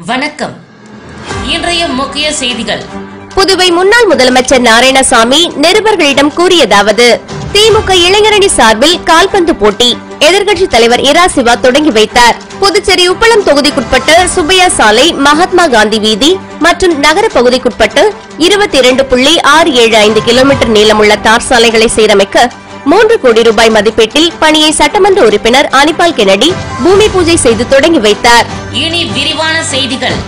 வணக்கம். இன்றைய முக்கிய செய்திகள். புதுவை முன்னாள் முதலமைச்சர் நாராயணசாமி நிருபர்களிடம் கூறியதாவது: திமுக இளைஞரணி சார்பில் கால்பந்து போட்டி எதிர்க்கட்சித் தலைவர் இரா சிவா தொடங்கி வைத்தார். புதுச்சேரி உப்பளம் தொகுதிக்குட்பட்ட சுப்பையா சாலை, மகாத்மா காந்தி வீதி மற்றும் நகர பகுதிக்குட்பட்ட 22.675 கிலோமீட்டர் நீளமுள்ள தார் சாலைகளை சீரமைக்க 3 கோடி ரூபாய் மதிப்பீட்டில் பணியை சட்டமன்ற உறுப்பினர் அனிபால் கென்னடி பூமி பூஜை செய்து தொடங்கி வைத்தார். இனி விரிவான செய்திகள்.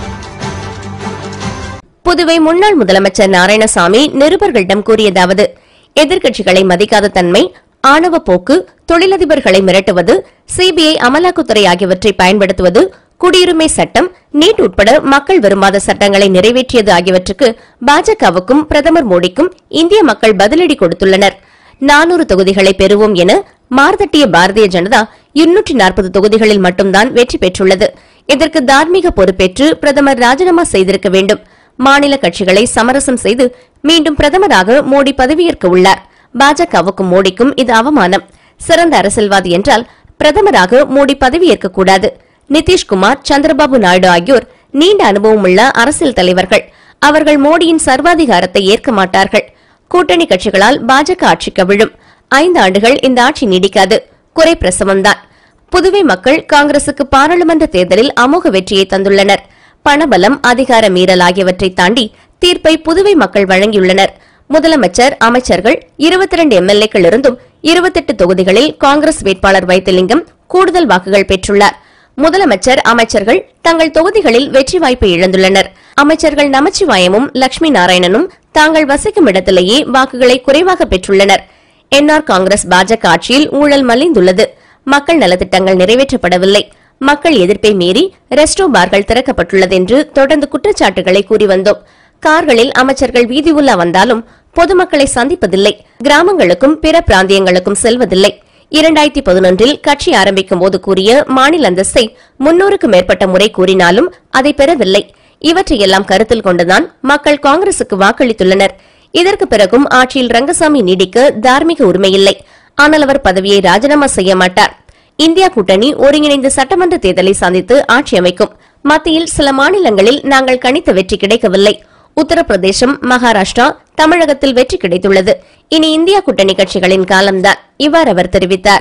புதுவை முன்னாள் முதலமைச்சர் நாராயணசாமி நிருபர்களிடம் கூறியதாவது: எதிர்க்கட்சிகளை மதிக்காத தன்மை, ஆணவ போக்கு, தொழிலதிபர்களை மிரட்டுவது, சிபிஐ, அமலாக்கத்துறை ஆகியவற்றை பயன்படுத்துவது, குடியுரிமை சட்டம், நீட் உட்பட மக்கள் விரும்பாத சட்டங்களை நிறைவேற்றியது ஆகியவற்றுக்கு பாஜகவுக்கும் பிரதமர் மோடிக்கும் இந்திய மக்கள் பதிலடி கொடுத்துள்ளனர். 400 தொகுதிகளை பெறுவோம் என மார்தட்டிய பாரதிய ஜனதா 240 தொகுதிகளில் மட்டும்தான் வெற்றி பெற்றுள்ளது. இதற்கு தார்மீக பொறுப்பேற்று பிரதமர் ராஜினாமா செய்திருக்க வேண்டும். மாநில கட்சிகளை சமரசம் செய்து மீண்டும் பிரதமராக மோடி பதவியேற்க உள்ளார். பாஜகவுக்கும் மோடிக்கும் இது அவமானம். சிறந்த அரசியல்வாதி என்றால் பிரதமராக மோடி பதவியேற்கக்கூடாது. நிதிஷ்குமார், சந்திரபாபு நாயுடு ஆகியோர் நீண்ட அனுபவம் உள்ள அரசியல் தலைவர்கள். அவர்கள் மோடியின் சர்வாதிகாரத்தை ஏற்க மாட்டார்கள். கூட்டணி கட்சிகளால் பாஜக ஆட்சி கவிழும். 5 ஆண்டுகள் இந்த ஆட்சி நீடிக்காது. குறை பிரசவம்தான். புதுவை மக்கள் காங்கிரசுக்கு பாராளுமன்ற தேர்தலில் அமோக வெற்றியை தந்துள்ளனர். பணபலம், அதிகார மீறல் ஆகியவற்றை தாண்டி தீர்ப்பை புதுவை மக்கள் வழங்கியுள்ளனர். முதலமைச்சர், அமைச்சர்கள் 22 எம்எல்ஏக்கள் இருந்தும் 28 தொகுதிகளில் காங்கிரஸ் வேட்பாளர் வைத்திலிங்கம் கூடுதல் வாக்குகள் பெற்றுள்ளார். முதலமைச்சர், அமைச்சர்கள் தங்கள் தொகுதிகளில் வெற்றி வாய்ப்பை இழந்துள்ளனர். அமைச்சர்கள் நமச்சிவாயமும் லட்சுமி நாராயணனும் தாங்கள் வசிக்கும் இடத்திலேயே வாக்குகளை குறைவாக பெற்றுள்ளனர். என்ஆர் காங்கிரஸ் பாஜக ஆட்சியில் ஊழல் மலிந்துள்ளது. மக்கள் நலத்திட்டங்கள் நிறைவேற்றப்படவில்லை. மக்கள் எதிர்ப்பை மீறி ரெஸ்டோ பார்கள் திறக்கப்பட்டுள்ளது என்று தொடர்ந்து குற்றச்சாட்டுகளை கூறி வந்தோம். கார்களில் அமைச்சர்கள் வீதி உலா வந்தாலும் பொதுமக்களை சந்திப்பதில்லை. கிராமங்களுக்கும் பிற பிராந்தியங்களுக்கும் செல்வதில்லை. 2011 கட்சி ஆரம்பிக்கும் போது கூறிய மாநில அந்தஸ்தை 300க்கும் மேற்பட்ட முறை கூறினாலும் அதை பெறவில்லை. இவற்றையெல்லாம் கருத்தில் கொண்டுதான் மக்கள் காங்கிரசுக்கு வாக்களித்துள்ளனர். இதற்கு பிறகும் ஆட்சியில் ரங்கசாமி நீடிக்க தார்மீக உரிமையில்லை. ஆனால் அவர் பதவியை ராஜினாமா செய்ய மாட்டார். இந்தியா கூட்டணி ஒருங்கிணைந்த சட்டமன்ற தேர்தலை சந்தித்து ஆட்சி அமைக்கும். மத்தியில் சில மாநிலங்களில் நாங்கள் கணித்த வெற்றி கிடைக்கவில்லை. உத்தரப்பிரதேசம், மகாராஷ்டிரா, தமிழகத்தில் வெற்றி கிடைத்துள்ளது. இனி இந்தியா கூட்டணி கட்சிகளின் காலம்தான். இவ்வாறு அவர் தெரிவித்தார்.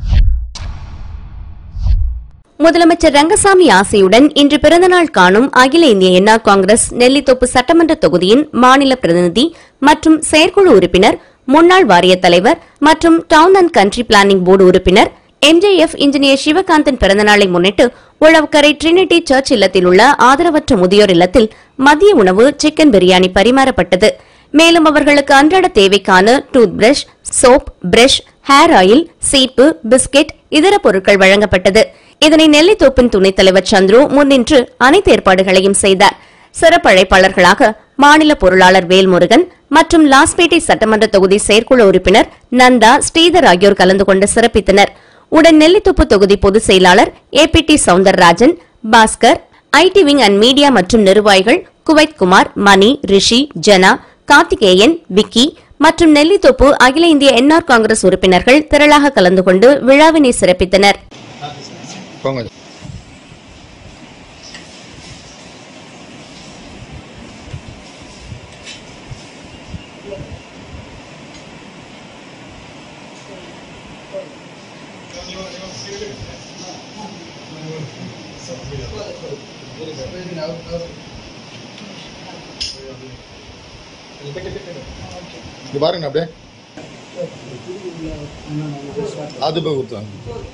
முதலமைச்சர் ரங்கசாமி ஆசையுடன் இன்று பிறந்தநாள் காணும் அகில இந்திய என்ஆர் காங்கிரஸ் நெல்லித்தோப்பு சட்டமன்ற தொகுதியின் மாநில பிரதிநிதி மற்றும் செயற்குழு உறுப்பினர், முன்னாள் வாரிய தலைவர் மற்றும் town and country planning board உறுப்பினர் MJF இன்ஜினியர் சிவகாந்தன் பிறந்தநாளை முன்னிட்டு உழவுக்கரை டிரினிட்டி சர்ச் இல்லத்தில் உள்ள ஆதரவற்ற முதியோர் இல்லத்தில் மதிய உணவு சிக்கன் பிரியாணி பரிமாறப்பட்டது. மேலும் அவர்களுக்கு அன்றாட தேவைக்கான tooth brush, soap, brush, hair oil, சீப்பு, பிஸ்கெட், இதர பொருட்கள் வழங்கப்பட்டது. இதனை நெல்லித்தோப்பின் துணைத் தலைவர் சந்துரு முன்னின்று அனைத்து ஏற்பாடுகளையும் செய்தார். சிறப்பு அழைப்பாளர்களாக மாநில பொருளாளர் வேல்முருகன் மற்றும் லாஸ்பேட்டை சட்டமன்ற தொகுதி செயற்குழு உறுப்பினர் நந்தா, ஸ்ரீதர் ஆகியோர் கலந்து கொண்டு சிறப்பித்தனர். உடன் நெல்லித்தோப்பு தொகுதி பொதுச் செயலாளர் APT Soundararajan, Bhaskar, IT wing and media மற்றும் நிர்வாகிகள் குவைத் குமார், மணி, ரிஷி, ஜனா, கார்த்திகேயன், விக்கி மற்றும் நெல்லித்தோப்பு அகில இந்திய என்ஆர் காங்கிரஸ் உறுப்பினர்கள் திரளாக கலந்து கொண்டு விழாவினை சிறப்பித்தனர். பாருங்க அப்படியே அது போய் கொடுத்தாங்க.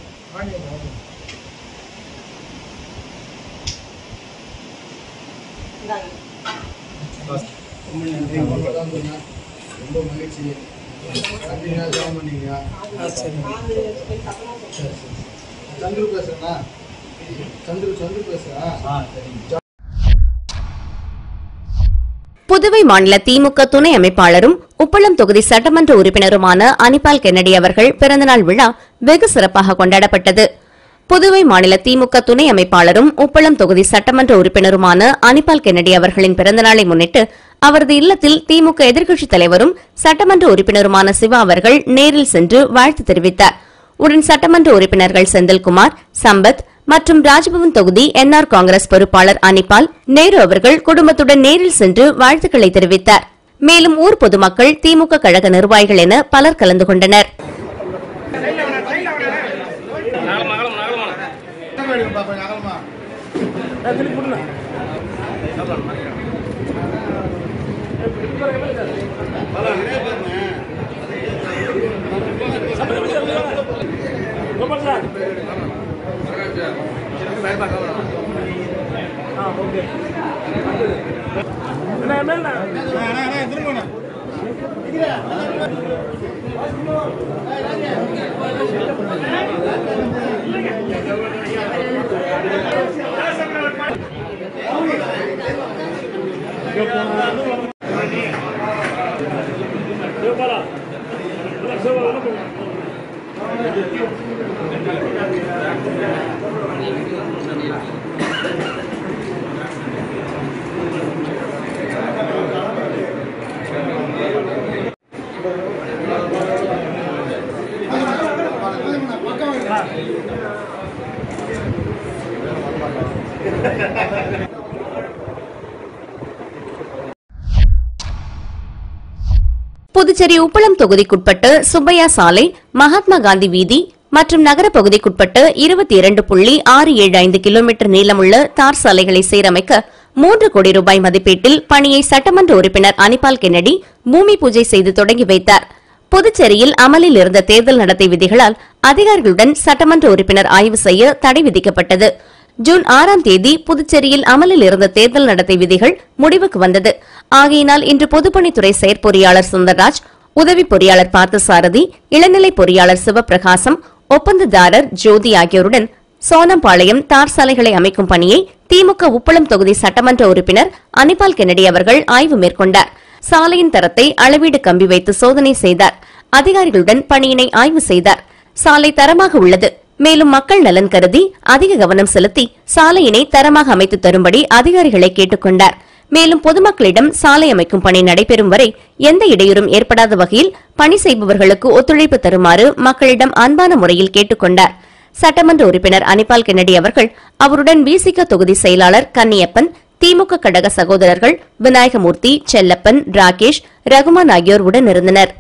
ரொம்ப மகிழ்ச்சி. சந்துரு பேசுறா. சந்துரு பேசுறா. புதுவை மாநில திமுக துணை அமைப்பாளரும் உப்பளம் தொகுதி சட்டமன்ற உறுப்பினருமான அனிபால் கென்னடி அவர்கள் பிறந்தநாள் விழா வெகு சிறப்பாக கொண்டாடப்பட்டது. புதுவை மாநில திமுக துணை அமைப்பாளரும் உப்பளம் தொகுதி சட்டமன்ற உறுப்பினருமான அனிபால் கென்னடி அவர்களின் பிறந்தநாளை முன்னிட்டு அவரது இல்லத்தில் திமுக எதிர்க்கட்சித் தலைவரும் சட்டமன்ற உறுப்பினருமான சிவா அவர்கள் நேரில் சென்று வாழ்த்து தெரிவித்தார். உடன் சட்டமன்ற உறுப்பினர்கள் செந்தில்குமார், சம்பத், மற்றும் ராஜ்பவன் தொகுதி என்ஆர் காங்கிரஸ் பொறுப்பாளர் அனிபால் நேரு அவர்கள் குடும்பத்துடன் நேரில் சென்று வாழ்த்துக்களை தெரிவித்தார். மேலும் ஊர் பொதுமக்கள், திமுக கழக நிர்வாகிகள் என பலர் கலந்து கொண்டனர். புதுச்சேரி உப்பளம் தொகுதிக்குட்பட்ட சுப்பையா சாலை, மகாத்மா காந்தி வீதி மற்றும் நகர பகுதிக்குட்பட்ட 22.675 கிலோமீட்டர் நீளமுள்ள தார் சாலைகளை சீரமைக்க 3 கோடி ரூபாய் மதிப்பீட்டில் பணியை சட்டமன்ற உறுப்பினர் அனிபால் கென்னடி பூமி பூஜை செய்து தொடங்கி வைத்தார். புதுச்சேரியில் அமலில் இருந்த தேர்தல் நடத்தை விதிகளால் அதிகாரிகளுடன் சட்டமன்ற உறுப்பினர் ஆய்வு செய்ய தடை விதிக்கப்பட்டது. ஜூன் 6ஆம் தேதி புதுச்சேரியில் அமலில் இருந்த தேர்தல் நடத்தை விதிகள் முடிவுக்கு வந்தது. ஆகையினால் இன்று பொதுப்பணித்துறை செயற்பொறியாளர் சுந்தர்ராஜ், உதவி பொறியாளர் பார்த்தசாரதி, இளநிலை பொறியாளர் சிவபிரகாசம், ஒப்பந்ததாரர் ஜோதி ஆகியோருடன் சோனம்பாளையம் தார் சாலைகளை அமைக்கும் பணியை திமுக உப்பளம் தொகுதி சட்டமன்ற உறுப்பினர் அனிபால் கென்னடி அவர்கள் ஆய்வு மேற்கொண்டார். சாலையின் தரத்தை அளவீடு கம்பி வைத்து சோதனை செய்தார். அதிகாரிகளுடன் பணியினை ஆய்வு செய்தார். சாலை தரமாக உள்ளது. மேலும் மக்கள் நலன் கருதி அதிக கவனம் செலுத்தி சாலையினை தரமாக அமைத்து தரும்படி அதிகாரிகளை கேட்டுக் கொண்டார். மேலும் பொதுமக்களிடம் சாலை அமைக்கும் பணி நடைபெறும் வரை எந்த இடையூறும் ஏற்படாத வகையில் பணி செய்பவர்களுக்கு ஒத்துழைப்பு தருமாறு மக்களிடம் அன்பான முறையில் கேட்டுக் கொண்டார். சட்டமன்ற உறுப்பினர் அனிபால் கென்னடி அவர்கள் அவருடன் விசிக தொகுதி செயலாளர் கன்னியப்பன், திமுக கழக சகோதரர்கள் விநாயகமூர்த்தி, செல்லப்பன், ராகேஷ், ரகுமான் ஆகியோர் உடன் இருந்தனர்.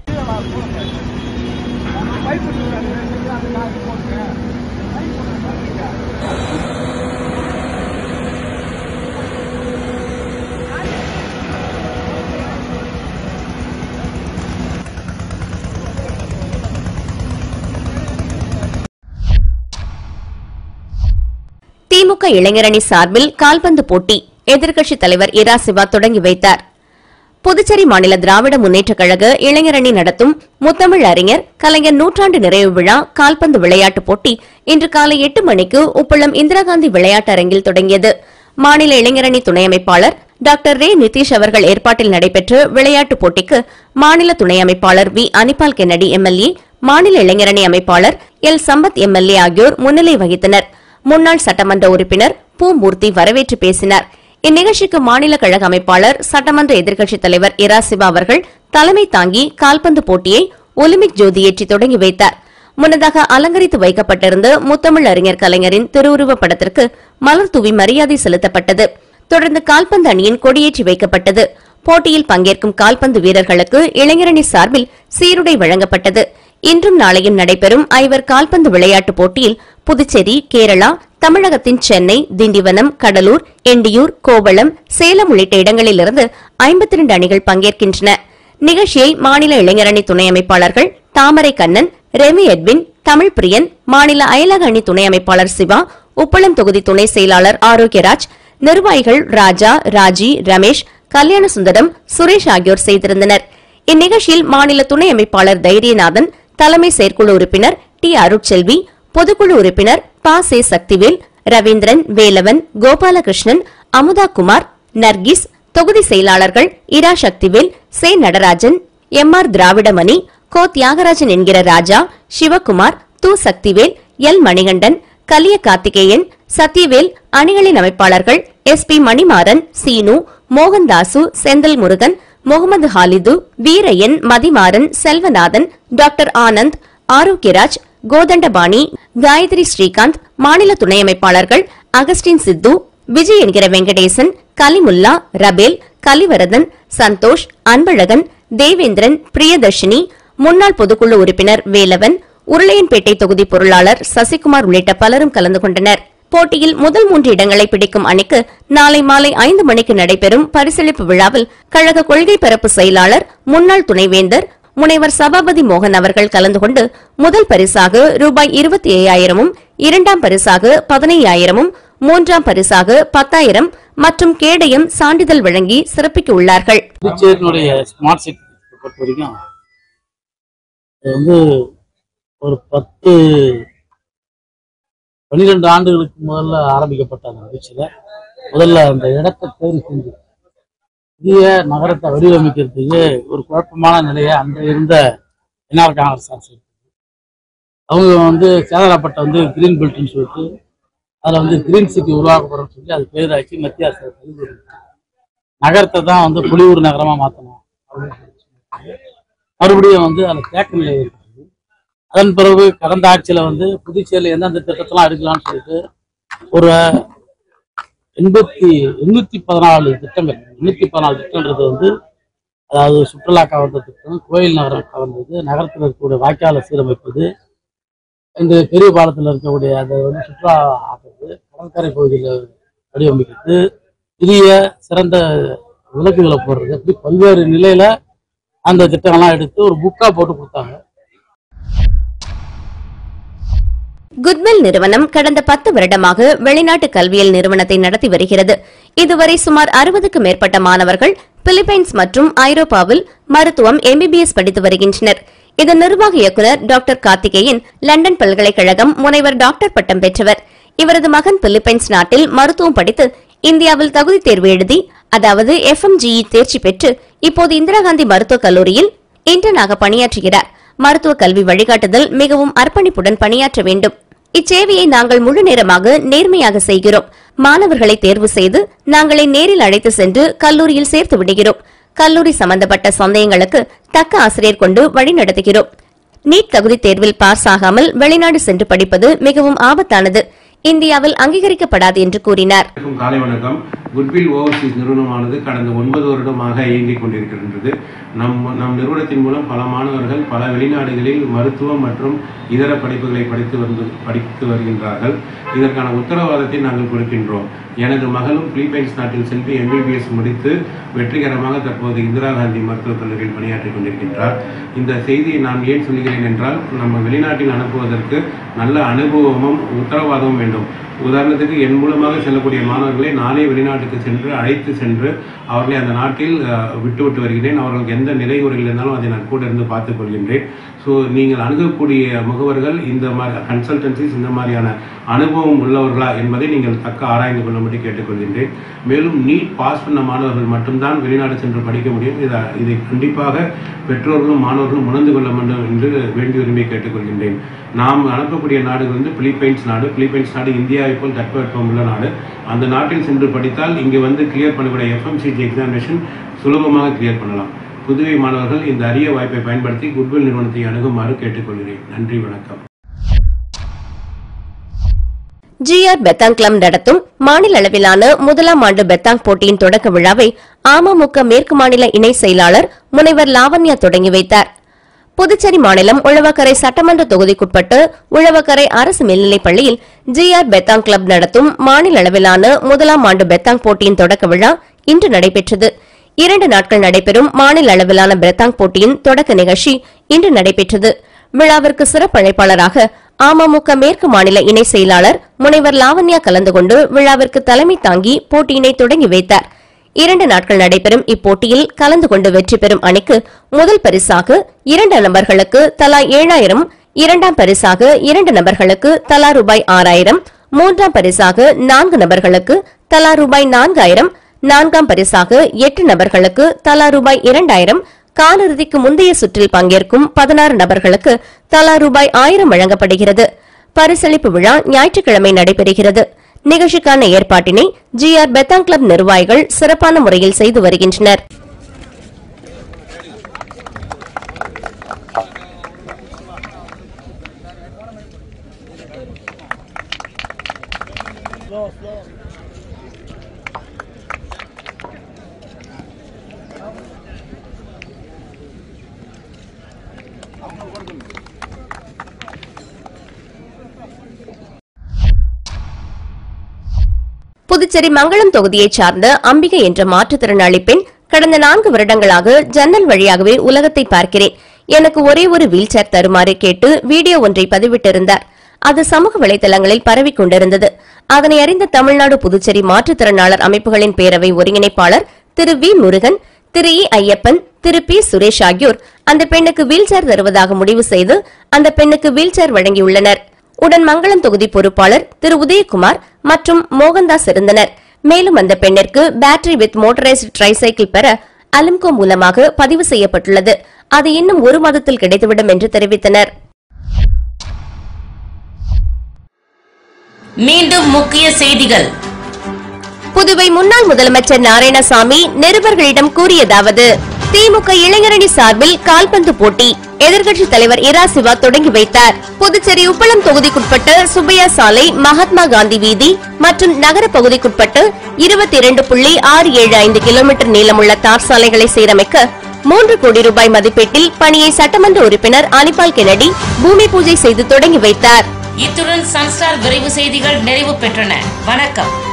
திமுக இளைஞரணி சார்பில் கால்பந்து போட்டி எதிர்க்கட்சித் தலைவர் இரா சிவா தொடங்கி வைத்தார். புதுச்சேரி மாநில திராவிட முன்னேற்றக் கழக இளைஞரணி நடத்தும் முத்தமிழ் அறிஞர் கலைஞர் நூற்றாண்டு நிறைவு விழா கால்பந்து விளையாட்டுப் போட்டி இன்று காலை 8 மணிக்கு உப்பளம் இந்திரா காந்தி விளையாட்டரங்கில் தொடங்கியது. மாநில இளைஞரணி துணை அமைப்பாளர் டாக்டர் ரே நிதிஷ் அவர்கள் ஏற்பாட்டில் நடைபெற்ற விளையாட்டுப் போட்டிக்கு மாநில துணை அமைப்பாளர் வி அனிபால் கென்னடி எம்எல்ஏ, மாநில இளைஞரணி அமைப்பாளர் எல் சம்பத் எம்எல்ஏ ஆகியோர் முன்னிலை வகித்தனர். முன்னாள் சட்டமன்ற உறுப்பினர் பூமூர்த்தி வரவேற்று பேசினார். இந்நிகழ்ச்சிக்கு மாநில கழக அமைப்பாளர், சட்டமன்ற எதிர்க்கட்சித் தலைவர் இரா சிவா அவர்கள் தலைமை தாங்கி கால்பந்து போட்டியை ஒலிம்பிக் ஜோதியேற்றி தொடங்கி வைத்தார். முன்னதாக அலங்கரித்து வைக்கப்பட்டிருந்த முத்தமிழ் அறிஞர் கலைஞரின் திருவுருவப் படத்திற்கு மலர் தூவி மரியாதை செலுத்தப்பட்டது. தொடர்ந்து கால்பந்து அணியின் கொடியேற்றி வைக்கப்பட்டது. போட்டியில் பங்கேற்கும் கால்பந்து வீரர்களுக்கு இளைஞரணி சார்பில் சீருடை வழங்கப்பட்டது. இன்றும் நாளையும் நடைபெறும் ஐவர் கால்பந்து விளையாட்டுப் போட்டியில் புதுச்சேரி, கேரளா, தமிழகத்தின் சென்னை, திண்டிவனம், கடலூர், எண்டியூர், கோவளம், சேலம் உள்ளிட்ட இடங்களிலிருந்து 52 அணிகள் பங்கேற்கின்றன. நிகழ்ச்சியை மாநில இளைஞரணி துணை அமைப்பாளர்கள் தாமரை கண்ணன், ரெமி எட்வின், தமிழ் பிரியன், மாநில அயலக அணி துணை அமைப்பாளர் சிவா, உப்பளம் தொகுதி துணை செயலாளர் ஆரோக்கியராஜ், நிர்வாகிகள் ராஜா, ராஜி, ரமேஷ், கல்யாண சுந்தரம், சுரேஷ் ஆகியோர் செய்திருந்தனர். இந்நிகழ்ச்சியில் மாநில துணை அமைப்பாளர் தைரியநாதன், தலைமை செயற்குழு உறுப்பினர் டி அருட்செல்வி, பொதுக்குழு உறுப்பினர் பா சே சக்திவேல், ரவீந்திரன், வேலவன், கோபாலகிருஷ்ணன், அமுதா குமார், நர்கிஸ், தொகுதி செயலாளர்கள் இரா சக்திவேல், சே நடராஜன், எம் ஆர் திராவிடமணி, கோ தியாகராஜன் என்கிற ராஜா, சிவகுமார், து சக்திவேல், எல் மணிகண்டன், கலிய கார்த்திகேயன், சத்யவேல், அணிகளின் அமைப்பாளர்கள் S P Manimaran, Seenu, Mohandas, Senthil Murugan, Mohamed Khalid, Veeraiyan, Mathimaran, Selvanathan, doctor Anand, Arokiyaraj, Kothandapani, Gayathri Srikanth, மாநில துணை அமைப்பாளர்கள் அகஸ்டின் சித்து, விஜய் என்கிற வெங்கடேசன், கலிமுல்லா, ரபேல், கலிவரதன், சந்தோஷ், அன்பழகன், தேவேந்திரன், பிரியதர்ஷினி, முன்னாள் பொதுக்குழு உறுப்பினர் வேலவன், உருளையன்பேட்டை தொகுதி பொருளாளர் சசிகுமார் உள்ளிட்ட பலரும் கலந்து கொண்டனர். போட்டியில் முதல் 3 இடங்களை பிடிக்கும் அணிக்கு நாளை மாலை 5 மணிக்கு நடைபெறும் பரிசளிப்பு விழாவில் கழக கொள்கை பரப்பு செயலாளர், முன்னாள் துணைவேந்தர் முனைவர் சபாபதி மோகன் அவர்கள் கலந்து கொண்டு முதல் பரிசாக ரூபாய் 25,000, இரண்டாம் பரிசாக 15,000, மூன்றாம் பரிசாக 10,000 மற்றும் கேடயம் சான்றிதழ் வழங்கி சிறப்பிக்க உள்ளார்கள். புதுச்சேரியினுடைய ஸ்மார்ட் சிட்டி பொறுத்த வரைக்கும் ஒரு 12 ஆண்டுகளுக்கு முதல்ல ஆரம்பிக்கப்பட்ட அந்த நிகழ்ச்சியில முதல்ல அந்த இடத்தை தேர்வு செஞ்சு புதிய நகரத்தை வடிவமைக்கிறதுக்கு ஒரு குழப்பமான நிலையை அந்த இருந்த என்ஆர் காங்கிரஸ் அரசு அவங்க சேதராப்பட்டை கிரீன் பெல்ட்னு சொல்லிட்டு அதில் கிரீன் சிட்டி உருவாக்கப்படுறோம்னு சொல்லி அது பேராச்சு மத்திய அரசு நகரத்தை தான் பொலிவுறு நகரமாக மாற்றணும் அப்படின்னு சொல்லி மறுபடியும் அதில் தேக்க நிலை இருக்குது. அதன் பிறகு கடந்த ஆட்சியில் புதுச்சேரியில் எந்தெந்த திட்டத்தெல்லாம் எடுக்கலாம்னு சொல்லிட்டு ஒரு 814 திட்டங்கள் 814 திட்டம்ன்றது அதாவது சுற்றுலா கவர்ந்த திட்டம், கோயில் நகரம் கவர்ந்தது, நகரத்தில் இருக்கக்கூடிய வாய்க்காலை சீரமைப்பது, இந்த பெரிய பாலத்தில் இருக்கக்கூடிய அதை சுற்றுலா ஆக்குறது, கடற்கரை பகுதியில் வடிவமைக்கிறது, புதிய சிறந்த விளக்குகளை போடுறது, அப்படி பல்வேறு நிலையில அந்த திட்டங்கள்லாம் எடுத்து ஒரு புக்கா போட்டு கொடுத்தாங்க. குட்வில் நிறுவனம் கடந்த 10 வருடமாக வெளிநாட்டு கல்வியல் நிறுவனத்தை நடத்தி வருகிறது. இதுவரை சுமார் 60க்கும் மேற்பட்ட மாணவர்கள் பிலிப்பைன்ஸ் மற்றும் ஐரோப்பாவில் மருத்துவம் MBBS படித்து வருகின்றனர். இதன் நிர்வாக இயக்குநர் டாக்டர் கார்த்திகேயன் லண்டன் பல்கலைக்கழகம் முனைவர் டாக்டர் பட்டம் பெற்றவர். இவரது மகன் பிலிப்பைன்ஸ் நாட்டில் மருத்துவம் படித்து இந்தியாவில் தகுதி தேர்வு எழுதி, அதாவது FMGE தேர்ச்சி பெற்று இப்போது இந்திரா காந்தி மருத்துவக் கல்லூரியில் இன்டர்னாக பணியாற்றுகிறார். மருத்துவ கல்வி வழிகாட்டுதல் மிகவும் அர்ப்பணிப்புடன் பணியாற்ற வேண்டும். இச்சேவையை நாங்கள் முழு நேரமாக நேர்மையாக செய்கிறோம். மாணவர்களை தேர்வு செய்து நாங்களை நேரில் அழைத்து சென்று கல்லூரியில் சேர்த்து விடுகிறோம். கல்லூரி சம்பந்தப்பட்ட சந்தேகங்களுக்கு தக்க ஆசிரியர் கொண்டு வழிநடத்துகிறோம். நீட் தகுதி தேர்வில் பாஸ் ஆகாமல் வெளிநாடு சென்று படிப்பது மிகவும் ஆபத்தானது, இந்தியாவில் அங்கீகரிக்கப்படாது என்று கூறினார். காலை வணக்கம். குட்வில் ஓவர்சீஸ் நிறுவனமானது கடந்த 9 வருடமாக இயங்கிக் கொண்டிருக்கின்றது. நம் நிறுவனத்தின் மூலம் பல மாணவர்கள் பல வெளிநாடுகளில் மருத்துவம் மற்றும் இதர படிப்புகளை படித்து வருகின்றார்கள். இதற்கான உத்தரவாதத்தை நாங்கள் கொடுக்கின்றோம். எனது மகளும் பிலிப்பைன்ஸ் நாட்டில் சென்று MBBS முடித்து வெற்றிகரமாக தற்போது இந்திரா காந்தி மருத்துவக் கல்லூரியில் பணியாற்றிக் கொண்டிருக்கின்றார். இந்த செய்தியை நான் ஏன் சொல்கிறேன் என்றால், நம்ம வெளிநாட்டில் அனுப்புவதற்கு நல்ல அனுபவமும் உத்தரவாதமும் வேண்டும். உதாரணத்துக்கு என் மூலமாக செல்லக்கூடிய மாணவர்களை நானே வெளிநாட்டுக்கு சென்று அழைத்து சென்று அவர்களை அந்த நாட்டில் விட்டு வருகிறேன். அவர்களுக்கு எந்த நிலைகுறைகள் இருந்தாலும் அதை நான் கூட இருந்து பார்த்துக் கொள்கின்றேன். ஸோ நீங்கள் அணுகக்கூடிய முகவர்கள் இந்த மாதிரி கன்சல்டன்சிஸ் இந்த மாதிரியான அனுபவம் உள்ளவர்களா என்பதை நீங்கள் தக்க ஆராய்ந்து கொள்ளும்படி கேட்டுக்கொள்கின்றேன். மேலும் நீட் பாஸ் பண்ண மாணவர்கள் மட்டும்தான் வெளிநாடு சென்று படிக்க முடியும். இதை கண்டிப்பாக பெற்றோர்களும் மாணவர்களும் உணர்ந்து கொள்ள வேண்டும் என்று வேண்டி விரும்பி கேட்டுக்கொள்கின்றேன். நாம் அனுப்பக்கூடிய நாடுகள் பிலிப்பைன்ஸ் நாடு. பிலிப்பைன்ஸ் நாடு இந்தியாவை போல் தட்பவெப்பம் உள்ள நாடு. அந்த நாட்டில் சென்று படித்தால் இங்கு கிளியர் பண்ணக்கூடிய FMCG எக்ஸாமினேஷன் சுலபமாக கிளியர் பண்ணலாம். புதுவை மாணவர்கள் இந்த அரிய வாய்ப்பை பயன்படுத்தி குட்வில் நிறுவனத்தை அணுகுமாறு கேட்டுக்கொள்கிறேன். நன்றி, வணக்கம். GR பெத்தாங் கிளப் நடத்தும் மாநில அளவிலான முதலாம் ஆண்டு பெத்தாங் போட்டியின் தொடக்க விழாவை அமமுக மேற்கு மாநில இணை செயலாளர் முனைவர் லாவண்யா தொடங்கி வைத்தார். புதுச்சேரி மாநிலம் உழவக்கரை சட்டமன்ற தொகுதிக்குட்பட்ட உழவக்கரை அரசு மேல்நிலைப் பள்ளியில் GR பெத்தாங் கிளப் நடத்தும் மாநில அளவிலான முதலாம் ஆண்டு பெத்தாங் போட்டியின் தொடக்க விழா இன்று நடைபெற்றது. 2 நாட்கள் நடைபெறும் மாநில அளவிலான பெத்தாங் போட்டியின் தொடக்க நிகழ்ச்சி இன்று நடைபெற்றது. விழாவிற்கு சிறப்பு அழைப்பாளராக அமமுக மேற்கு மாநில இணை செயலாளர் முனைவர் லாவண்யா கலந்து கொண்டு விழாவிற்கு தலைமை தாங்கி போட்டியினை தொடங்கி வைத்தார். 2 நாட்கள் நடைபெறும் இப்போட்டியில் கலந்து கொண்டு வெற்றி பெறும் அணிக்கு முதல் பரிசாக 2 நபர்களுக்கு தலா 7,000, இரண்டாம் பரிசாக 2 நபர்களுக்கு தலா ரூபாய் 6,000, மூன்றாம் பரிசாக 4 நபர்களுக்கு தலா ரூபாய் 4,000, நான்காம் பரிசாக 8 நபர்களுக்கு தலா ரூபாய் 2,000, காலிறுதிக்கு முந்தைய சுற்றில் பங்கேற்கும் 16 நபர்களுக்கு தலா ரூபாய் 1,000 வழங்கப்படுகிறது. பரிசளிப்பு விழா ஞாயிற்றுக்கிழமை நடைபெறுகிறது. நிகழ்ச்சிக்கான ஏற்பாட்டினை GR பெத்தாங் கிளப் நிர்வாகிகள் சிறப்பான முறையில் செய்து வருகின்றனர். புதுச்சேரி மங்களம் தொகுதியைச் சார்ந்த அம்பிகை என்ற மாற்றுத்திறனாளி பெண் கடந்த 4 வருடங்களாக ஜன்னல் வழியாகவே உலகத்தை பார்க்கிறேன், எனக்கு ஒரே ஒரு வீல் சேர் தருமாறு கேட்டு வீடியோ ஒன்றை பதிவிட்டிருந்தார். அது சமூக வலைதளங்களில் பரவிக் கொண்டிருந்தது. அதனை அறிந்த தமிழ்நாடு புதுச்சேரி மாற்றுத்திறனாளர் அமைப்புகளின் பேரவை ஒருங்கிணைப்பாளர் திரு வி முருகன், திரு இ ஐயப்பன், திரு பி சுரேஷ் ஆகியோர் அந்த பெண்ணுக்கு வீல் சேர் தருவதாக முடிவு செய்து அந்த பெண்ணுக்கு வீல் சேர் வழங்கியுள்ளனர். உடன் மங்களம் தொகுதி பொறுப்பாளர் திரு உதயகுமார் மற்றும் மோகன்தாஸ் இருந்தனர். மேலும் அந்த பெண்ணிற்கு பேட்டரி வித் மோட்டரைஸ்டு ட்ரைசைக்கிள் பெற அலிம்கோ மூலமாக பதிவு செய்யப்பட்டுள்ளது. அது இன்னும் 1 மாதத்தில் கிடைத்துவிடும் என்று தெரிவித்தனர். மீண்டும் முக்கிய செய்திகள். புதுவை முன்னாள் முதலமைச்சர் நாராயணசாமி நிருபர்களிடம் கூறியதாவது: திமுக இளைஞரணி சார்பில் கால்பந்து போட்டி எதிர்க்கட்சித் தலைவர் இரா சிவா தொடங்கி வைத்தார். புதுச்சேரி உப்பளம் தொகுதிக்குட்பட்ட சுப்பையா சாலை, மகாத்மா காந்தி வீதி மற்றும் நகர பகுதிக்குட்பட்ட 22.675 கிலோமீட்டர் நீளமுள்ள தார் சாலைகளை சீரமைக்க 3 கோடி ரூபாய் மதிப்பீட்டில் பணியை சட்டமன்ற உறுப்பினர் அனிபால் கென்னடி பூமி பூஜை செய்து தொடங்கி வைத்தார். இத்துடன் சன்ஸ்டார் விரைவு செய்திகள் நிறைவு பெற்றன. வணக்கம்.